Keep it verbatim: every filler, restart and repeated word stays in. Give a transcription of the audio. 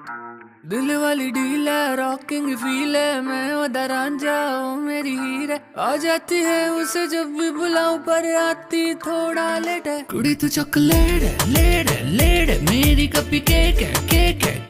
दिल वाली डील है, रॉकिंग फील है, मैं उधर रांझा ओ मेरी हीर है। आ जाती है उसे जब भी बुलाऊं, पर आती थोड़ा लेट है। कुड़ी तू चॉकलेट है, लेट है, लेट है, मेरी कपी केक है, केक है।